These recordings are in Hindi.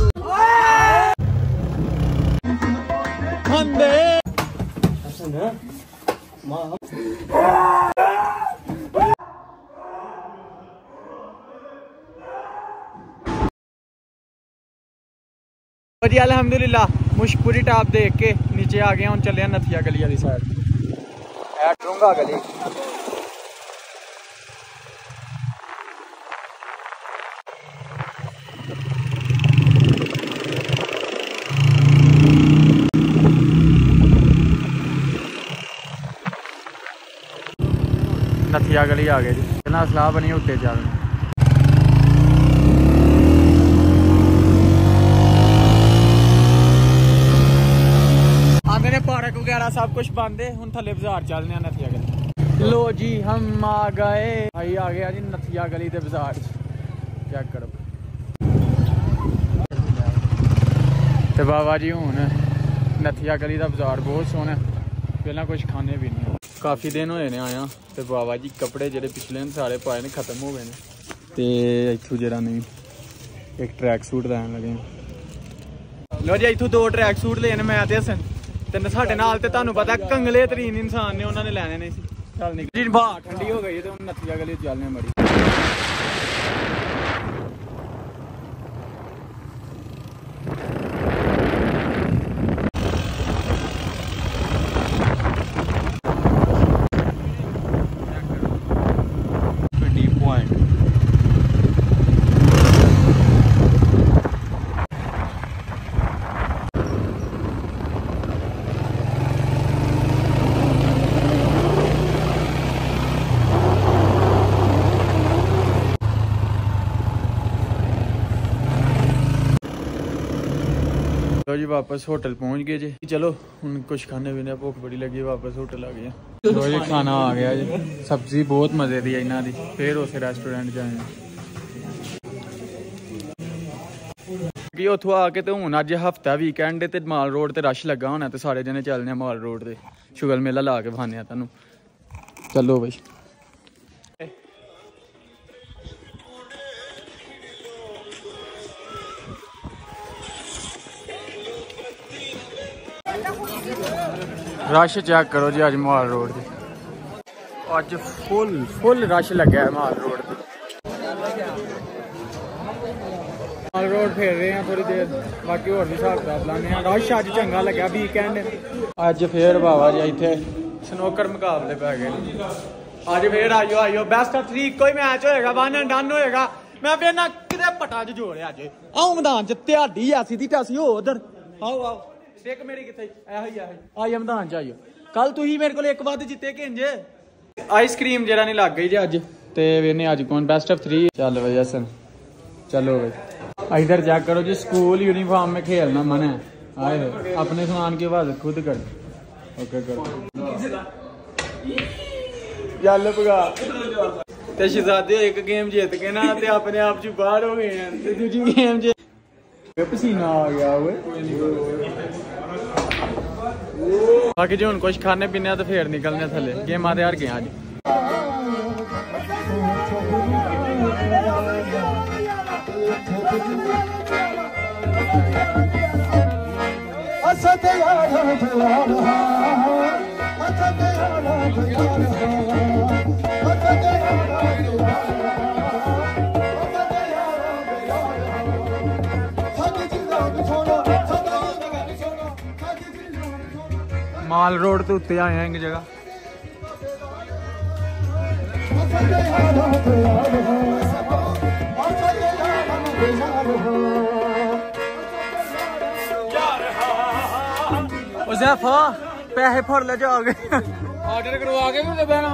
जी अल्हम्दुलिल्लाह मुश्कपुरी टॉप देख के नीचे आ गए। हम चले नथिया गली वाली साइड, डूंगा गली। नथिया गली आ गए जी, ना सलाह बनी उत्ते चलने। पार्क वगैरह सब कुछ बंद है, हम थले बाजार चलने नथिया गली। लो जी हम आ गए, भाई आ गया जी नथिया गली के बाजार। चेक करो तो बाबा जी हूँ नथिया गली का बाजार बहुत सोहना, पहला कुछ खाने भी नहीं। काफ़ी दिन होए ने आया तो बाबा जी कपड़े जो पिछले सारे पाए ने खत्म हो गए हैं तो इतों जरा नहीं एक ट्रैक सूट लैन लगे। लो जी इतों 2 ट्रैक सूट लेने मैं ते हसन ते साडे नाल ते तुहानू पता कंगले तरीन इंसान ने उन्होंने लैने नहीं सी। चल निकल जी बाहर ठंडी हो गई है तो नथिया गली चलने बड़ी। तो जी वापस होटल पहुंच गए जी। चलो हम कुछ खाने पीने भुख बड़ी लगी, वापस होटल आ गया। तो जी खाना आ गया जी, सब्जी बहुत मजे दी इन्हों की। फिर उस रेस्टोरेंट जाए कि उतों आके तो हूँ अज हफ्ता वीकेंड ते माल रोड ते रश लगा होना तो सारे जने चलने माल रोड ते शुगर मेला ला के खाने तुहानू। चलो बई रश चेक करो जी अज माल रोड से, अज फुल रश लग्या है माल रोड पे। माल रोड फेर रहे हैं थोड़ी देर, बाकी होर भी हिसाब किताब लाने। रश अज चंगा लग्या वीकेंड। अज फिर बाबा जी इत्थे स्नोकर मुकाबले पै गए। अज फिर आइयो बेस्ट ऑफ 3 कोई मैच होएगा, 1 एंड डन होएगा। मैं फिर ना किते पटा च जोड़े अज आओ मैदान च त्याडी ऐसी दी तैसी हो उधर आओ आओ देख मेरी किथे आइए मैदान च आइयो। कल तुही मेरे को एक वध जिते कि इंज आइसक्रीम जरा नहीं लग गई जी अज ते वेने अज कौन बेस्ट ऑफ 3। चल भाई हसन चलो भाई इधर चेक करो जी, स्कूल यूनिफॉर्म में खेलना मन है। आए अपने सामान की हिफाजत खुद कर। ओके करो चल भगा ते शहजादे एक गेम जीत के ना ते अपने आप च बाहर हो गए हैं ते दूजी गेम च पसीना आ गया हुए। बाकी जो कुछ खाने पीने तो फिर निकलने थले गेम हार गए आज। माल रोड तो उत्ते आए हैं एक जगह। पैसे फर ले जाओगे ऑर्डर करवा के भी बहना।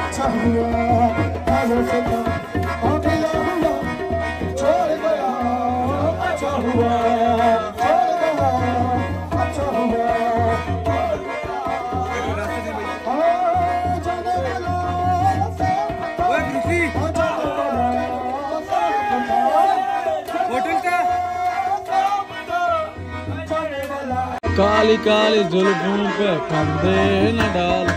काली काली जुल्फों पे फंदे न डाल।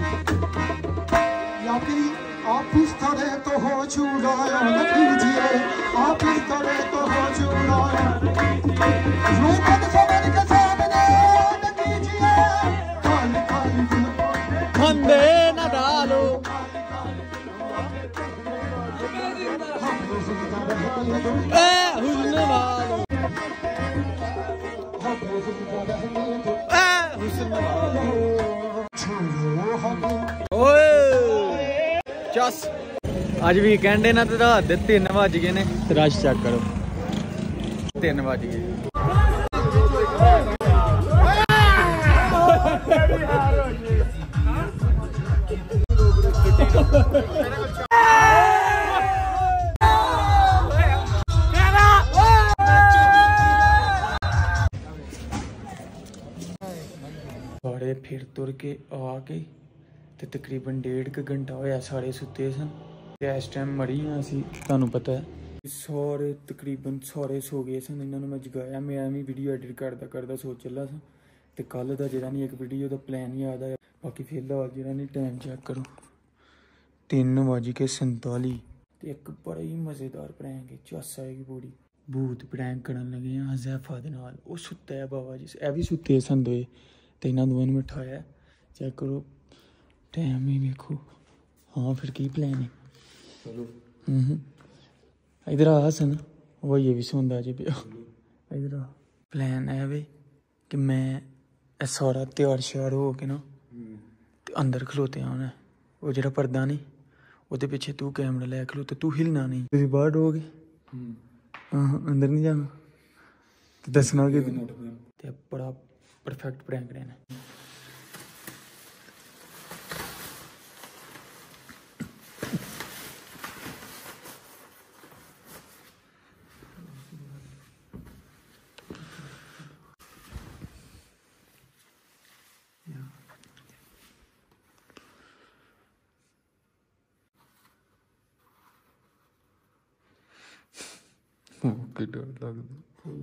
आप इस तरह तो हो छुड़ाया न कीजिए। चस अज वीकेंड है ना तो रात दे 3 बज गए ने रश चेक करो 3 बज गए सारे फिर तुर के आके ते तकरीबन 1.5 घंटा होया सारे सुते सन ते इस टाइम मरी हाँ असी तुहानू पता है सारे तकरीबन सारे सो गए सन इन्होंने मैं जगाया मैं भी वीडियो एडिट करदा सो चला सा ते कल दा जेह्ड़ा नहीं एक वीडियो दा प्लान याद आया बाकी फिलहाल जेह्ड़ा नहीं टाइम चेक करो 3:47 ते एक बड़ा ही मज़ेदार प्रैंक है चस आएगी पूरी भूत प्रैंक करन लगे हैं हज़ैफा दे नाल ओह सुत्ता है बाबा जी ए भी सुत्ते सन दोए ते इन्हां दोवें नूं मैं उठाया चेक करो टाइम ही देखो हाँ फिर की प्लान है चलो इधर आ सन वो ये भी सोंदा जी पे इधर आ प्लान है वे कि मैं सारा तैयार श्यार हो के ना ते अंदर खलोते आना वो जेह्ड़ा पर्दा नहीं ओह्दे पिच्छे तू कैमरा लै खलोते तू हिलना नहीं तुसीं बाहर रहोगे हाँ अंदर नहीं जाना ते दस्सना कि ते बड़ा परफेक्ट प्रैंक रहना कि डर लगता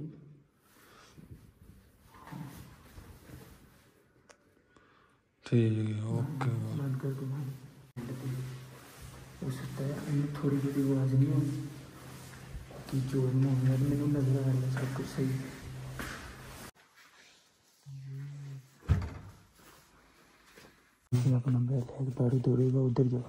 ठीक है ओके बंद कर दो हो सकता है थोड़ी थोड़ी आवाज़ नहीं होगी कि जोर ना हो मैंने नजर आ रहा सब कुछ सही अपना बैठ है बारी दौड़ेगा उधर जाओ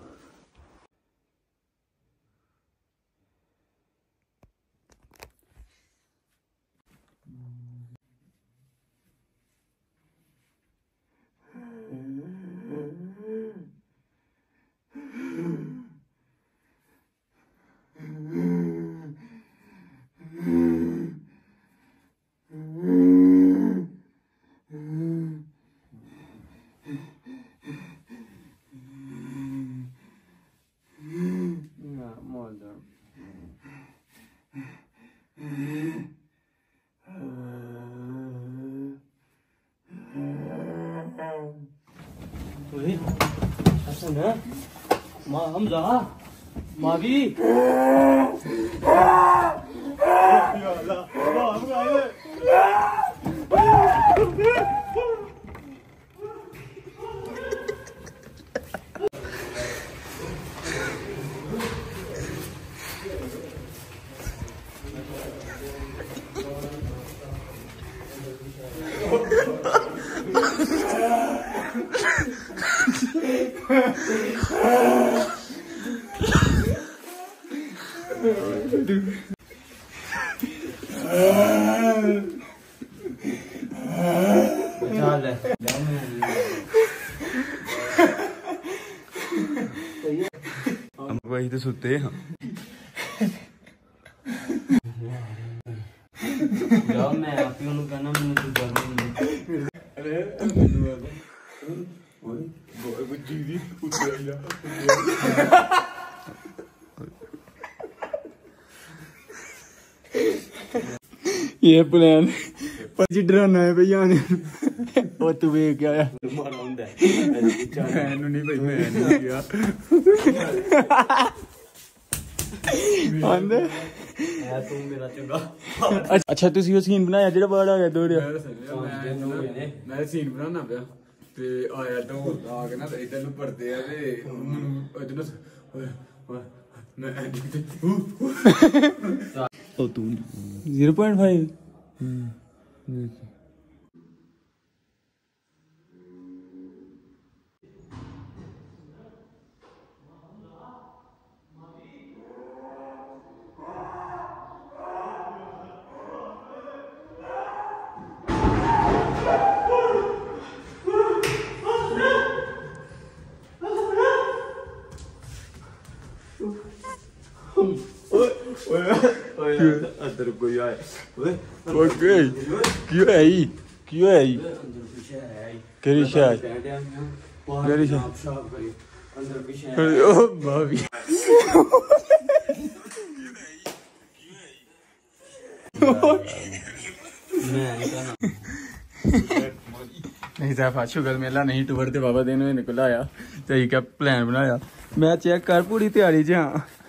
माँ हम जा माँ भी वही तो सुते हैं जाओ मैं आप ही उन्होंने कहना मैंने तो जरूर नहीं अरे वो जीवी उतरा ये प्लान पर डराना है भैया ने और तू वे क्या है मारा हुंदा है मैनू नहीं भाई मैं नहीं किया आंदे है तू मेरा चंगा अच्छा तुसी वो सीन बनाया जेड़ा बाहर आ गया दौड़िया मैं सीन बनाना पिया ते आया दौड़ आ के ना इधर नु पड़दे आ ते इधर नु मैं ओ तू 0.5 ਓਏ ਅੰਦਰ ਕੋਈ ਆਏ ਓਏ ਓਕੇ ਕੀ ਹੋਇਆ ਜੀ ਕੀ ਹੋਇਆ ਜੀ ਅੰਦਰ ਪਿੱਛੇ ਹੈ ਕਿਹੜੀ ਸ਼ਾਇਦ ਕਿਹੜੀ ਸ਼ਾਪ ਕਰੀ ਅੰਦਰ ਪਿੱਛੇ ਉਹ ਬਾਬੀ ਮੈਂ ਕਹਣਾ नहीं साहब शुगर मेला नहीं टूर ते बाबा दिन में निकल आया तो क्या प्लान बनाया मैं चेक कर पूरी तैयारी च हाँ